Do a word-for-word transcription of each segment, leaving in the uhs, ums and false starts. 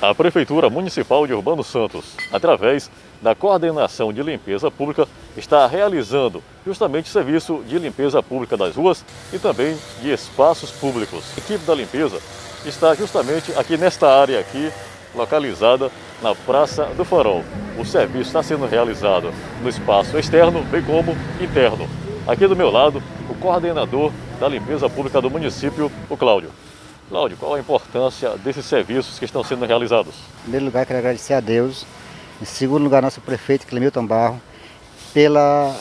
A Prefeitura Municipal de Urbano Santos, através da Coordenação de Limpeza Pública, está realizando justamente o serviço de limpeza pública das ruas e também de espaços públicos. A equipe da limpeza está justamente aqui nesta área aqui, localizada na Praça do Farol. O serviço está sendo realizado no espaço externo, bem como interno. Aqui do meu lado, o coordenador da limpeza pública do município, o Cláudio. Cláudio, qual a importância desses serviços que estão sendo realizados? Em primeiro lugar, quero agradecer a Deus. Em segundo lugar, nosso prefeito, Clemilton Barro, pela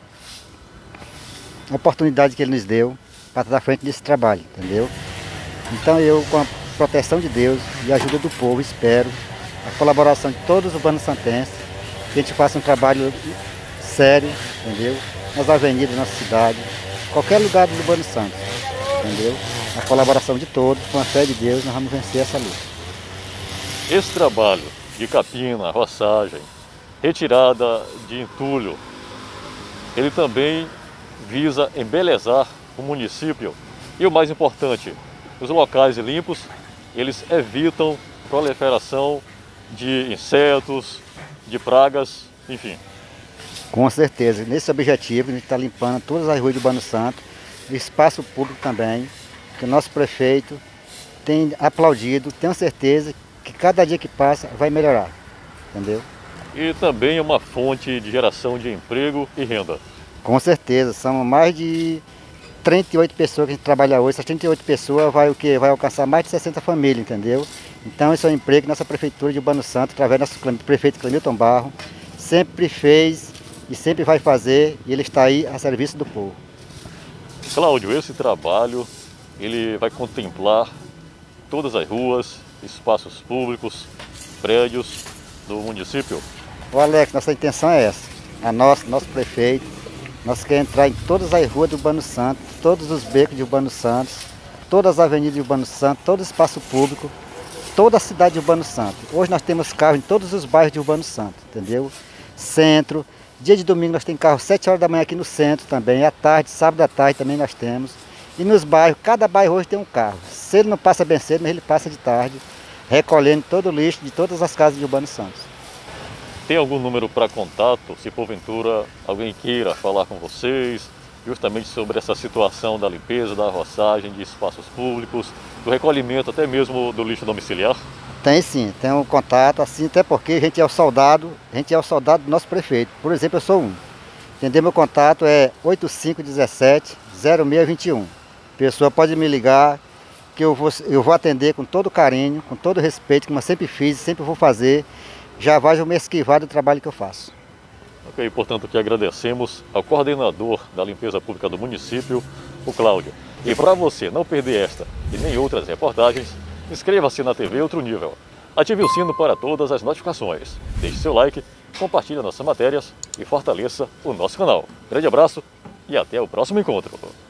oportunidade que ele nos deu para estar à frente desse trabalho, entendeu? Então eu, com a proteção de Deus e a ajuda do povo, espero a colaboração de todos os urbanos santenses, que a gente faça um trabalho sério, entendeu? Nas avenidas da nossa cidade, qualquer lugar do Urbano Santos, entendeu? A colaboração de todos, com a fé de Deus, nós vamos vencer essa luta. Esse trabalho de capina, roçagem, retirada de entulho, ele também visa embelezar o município e, o mais importante, os locais limpos, eles evitam proliferação de insetos, de pragas, enfim. Com certeza, nesse objetivo a gente está limpando todas as ruas de Urbano Santos, o espaço público também, que o nosso prefeito tem aplaudido, tenho certeza que cada dia que passa vai melhorar, entendeu? E também é uma fonte de geração de emprego e renda. Com certeza, são mais de trinta e oito pessoas que a gente trabalha hoje. Essas trinta e oito pessoas vai, o quê? Vai alcançar mais de sessenta famílias, entendeu? Então esse é um emprego que nossa prefeitura de Urbano Santos, através do nosso prefeito Clemilton Barro, sempre fez e sempre vai fazer, e ele está aí a serviço do povo. Cláudio, esse trabalho ele vai contemplar todas as ruas, espaços públicos, prédios do município? Ô Alex, nossa intenção é essa. A nossa, nosso prefeito, nós queremos entrar em todas as ruas do Urbano Santos, todos os becos de Urbano Santos, todas as avenidas de Urbano Santos, todo espaço público, toda a cidade de Urbano Santos. Hoje nós temos carros em todos os bairros de Urbano Santos, entendeu? Centro, dia de domingo nós temos carro sete horas da manhã aqui no centro também, à tarde, sábado à tarde também nós temos. E nos bairros, cada bairro hoje tem um carro. Se ele não passa bem cedo, mas ele passa de tarde, recolhendo todo o lixo de todas as casas de Urbano Santos. Tem algum número para contato, se porventura alguém queira falar com vocês, justamente sobre essa situação da limpeza, da roçagem de espaços públicos, do recolhimento até mesmo do lixo domiciliar? Tem sim, tem um contato, assim, até porque a gente é o soldado, a gente é o soldado do nosso prefeito. Por exemplo, eu sou um. Entendeu? Meu contato é oito cinco um sete, zero seis dois um. A pessoa pode me ligar, que eu vou, eu vou atender com todo carinho, com todo respeito, como eu sempre fiz e sempre vou fazer. Já vai me esquivar do trabalho que eu faço. Ok, portanto, que agradecemos ao coordenador da limpeza pública do município, o Cláudio. E para você não perder esta e nem outras reportagens, inscreva-se na T V Outro Nível. Ative o sino para todas as notificações. Deixe seu like, compartilhe nossas matérias e fortaleça o nosso canal. Grande abraço e até o próximo encontro.